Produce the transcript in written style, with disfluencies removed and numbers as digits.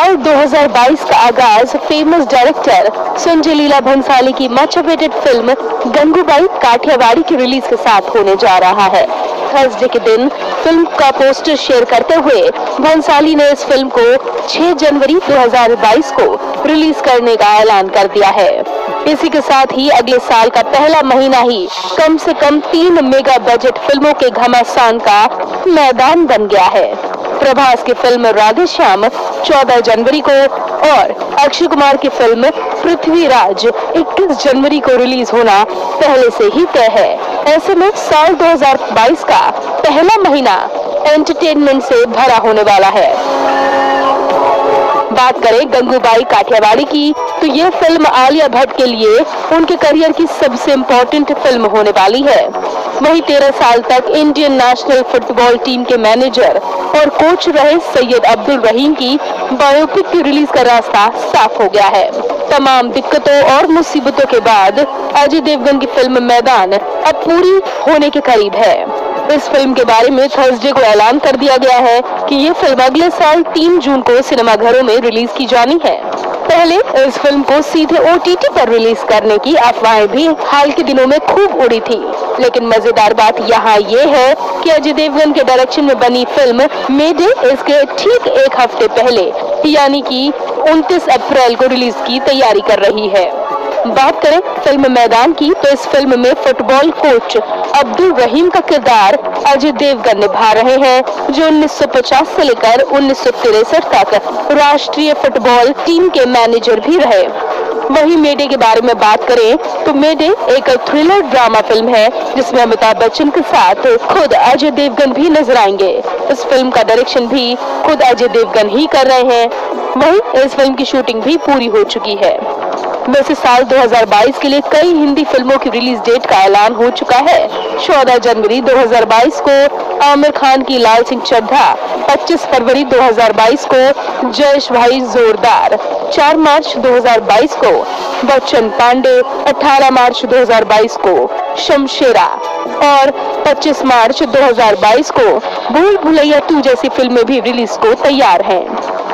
साल 2022 का आगाज फेमस डायरेक्टर संजय लीला भंसाली की much awaited film Gangubai Kathiawadi की रिलीज के साथ होने जा रहा है। थर्सडे के दिन फिल्म का पोस्टर शेयर करते हुए भंसाली ने इस फिल्म को 6 जनवरी 2022 को रिलीज करने का ऐलान कर दिया है। इसी के साथ ही अगले साल का पहला महीना ही कम से कम 3 मेगा बजट फिल्मों के घमासान का मैदान बन गया है। प्रभास की फिल्म राधेश्याम 14 जनवरी को और अक्षय कुमार की फिल्म पृथ्वीराज 21 जनवरी को रिलीज होना पहले से ही तय है। ऐसे में साल 2022 का पहला महीना एंटरटेनमेंट से भरा होने वाला है। बात करें गंगूबाई काठियावाड़ी की, तो ये फिल्म आलिया भट्ट के लिए उनके करियर की सबसे इम्पोर्टेंट फिल्म होने वाली है। वहीं 13 साल तक इंडियन नेशनल फुटबॉल टीम के मैनेजर और कोच रहे सैयद अब्दुल रहीम की बायोपिक की रिलीज का रास्ता साफ हो गया है। तमाम दिक्कतों और मुसीबतों के बाद अजय देवगन की फिल्म मैदान अब पूरी होने के करीब है। इस फिल्म के बारे में थर्सडे को ऐलान कर दिया गया है कि ये फिल्म अगले साल 3 जून को सिनेमाघरों में रिलीज की जानी है। पहले इस फिल्म को सीधे OTT पर रिलीज करने की अफवाहें भी हाल के दिनों में खूब उड़ी थी, लेकिन मजेदार बात यहाँ ये है कि अजय देवगन के डायरेक्शन में बनी फिल्म मे डे इसके ठीक एक हफ्ते पहले यानी कि 29 अप्रैल को रिलीज की तैयारी कर रही है। बात करें फिल्म मैदान की, तो इस फिल्म में फुटबॉल कोच अब्दुल रहीम का किरदार अजय देवगन निभा रहे हैं, जो 1950 से लेकर 1963 तक राष्ट्रीय फुटबॉल टीम के मैनेजर भी रहे। वहीं मेडे के बारे में बात करें तो मेडे एक थ्रिलर ड्रामा फिल्म है जिसमें अमिताभ बच्चन के साथ खुद अजय देवगन भी नजर आएंगे। इस फिल्म का डायरेक्शन भी खुद अजय देवगन ही कर रहे हैं। वहीं इस फिल्म की शूटिंग भी पूरी हो चुकी है। वैसे साल 2022 के लिए कई हिंदी फिल्मों की रिलीज डेट का ऐलान हो चुका है। 14 जनवरी 2022 को आमिर खान की लाल सिंह चड्ढा, 25 फरवरी 2022 को जयेश भाई जोरदार, 4 मार्च 2022 को बच्चन पांडे, 18 मार्च 2022 को शमशेरा और 25 मार्च 2022 को भूल भुलैया 2 जैसी फिल्में भी रिलीज को तैयार हैं।